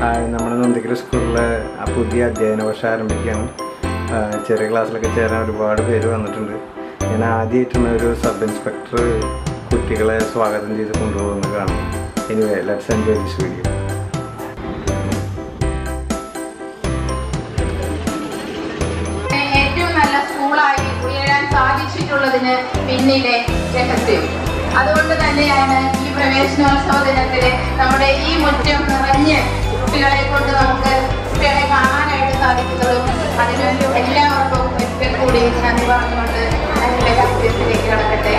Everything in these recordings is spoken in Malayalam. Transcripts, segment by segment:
നമ്മുടെ നന്ദിക്കര സ്കൂളിലെ പുതിയ അധ്യയന വർഷം ആരംഭിക്കുകയാണ്. ചെറിയ ക്ലാസ്സിലൊക്കെ ചേരാൻ ഒരുപാട് പേര് വന്നിട്ടുണ്ട്. ഞാൻ ആദ്യമായിട്ടാണ് ഒരു സബ് ഇൻസ്പെക്ടർ കുട്ടികളെ സ്വാഗതം ചെയ്ത് കൊണ്ടുപോകുന്നത് കാണാം. Anyway, let's enjoy this video. ഏറ്റവും നല്ല സ്കൂളായി ഉയരാൻ സാധിച്ചിട്ടുള്ളതിന് പിന്നിലെ രഹസ്യം. അതുകൊണ്ട് തന്നെയാണ് ഈ പ്രവേശനോത്സവ ദിനത്തിൽ നമ്മുടെ ഈ മുറ്റം നിറഞ്ഞ് കുട്ടികളെ കൊണ്ട് നമുക്ക് കുട്ടികളെ കാണാനായിട്ട് സാധിക്കുന്നതും. അതിനുവേണ്ടി എല്ലാവർക്കും ഒരിക്കൽ കൂടി നന്ദി പറഞ്ഞുകൊണ്ട് അതിൻ്റെ രഹസ്യത്തിലേക്ക് കടക്കട്ടെ.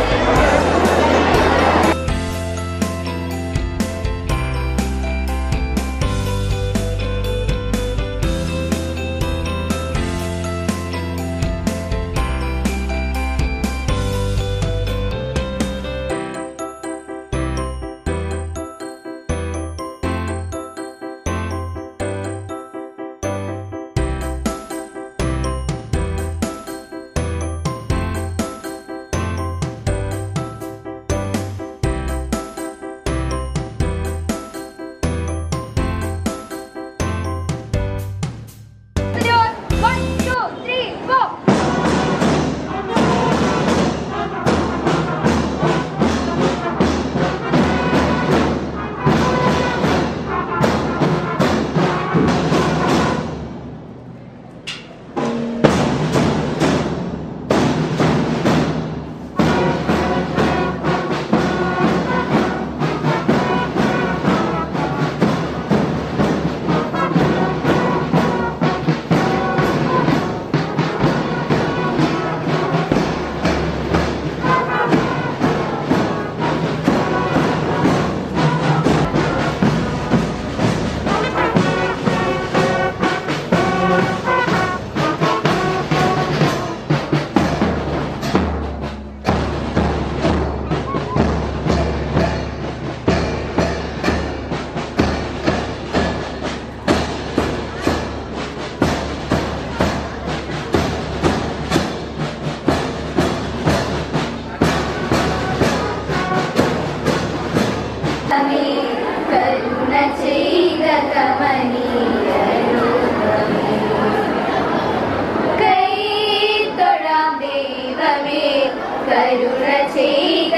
കരുണ ചെയ്ത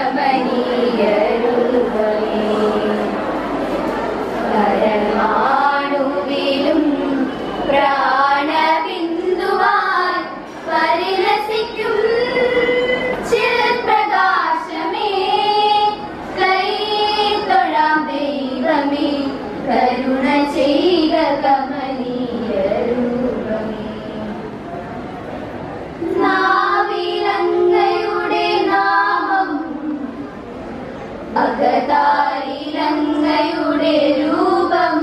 കമനീയ രൂപമേ, പരമാണുവിലും പ്രാണബിന്ദുവാൽ പരിലസിക്കും ചിൽപ്രകാശമേ, കൈ തൊഴാം ദൈവമേ, കരുണ ചെയ്ത കമനീയ രൂപമേ. നാവിലങ്ങയുടെ നാമം, അകതാരിലങ്ങയുടെ രൂപം,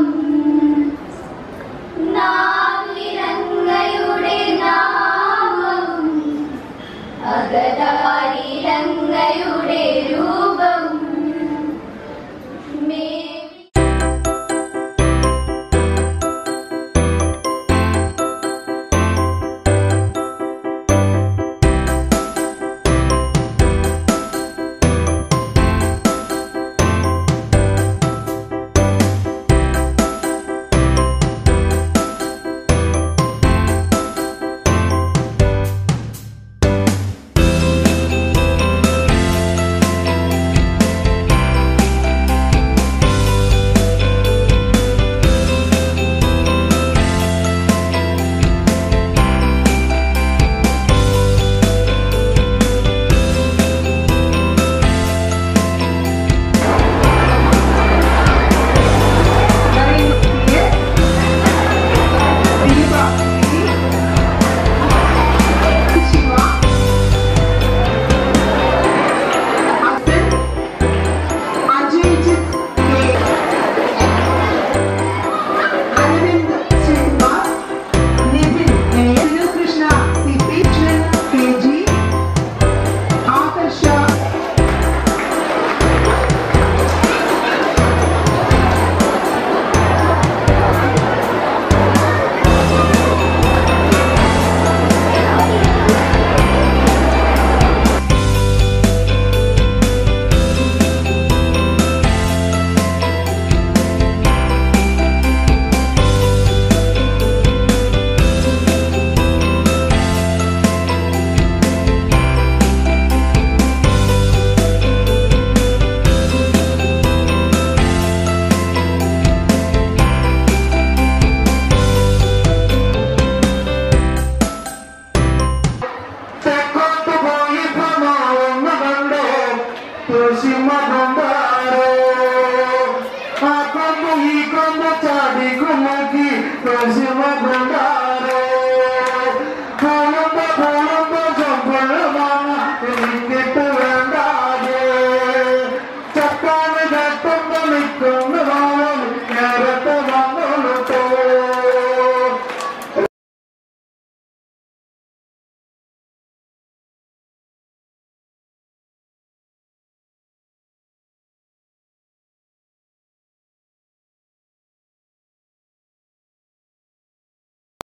നാവിലങ്ങയുടെ നാമം, അകതാരിലങ്ങയുടെ രൂപം. പശുവ